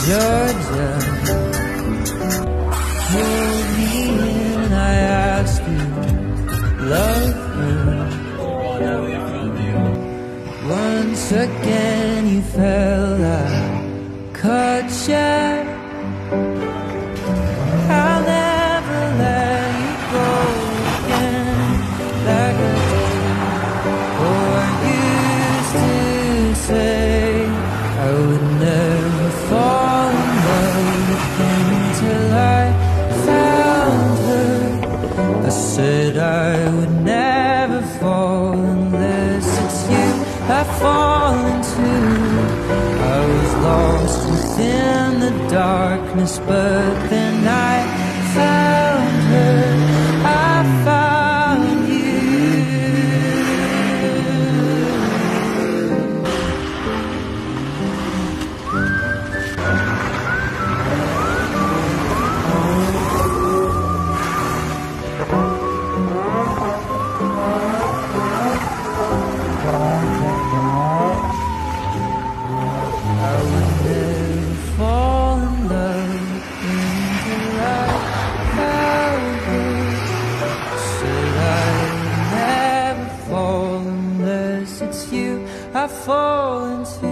Georgia, pulled me in, I asked you, love her. Once again you felt I caught ya. I'll never let you go again, like I did. Oh, I used to say I would never fall in love again till I found her. I said I would never fall unless it's you I fall into. I was lost within the darkness, but then I found her. I found you. I would never fall in love until I found her. Said I would never fall unless it's you I fall into.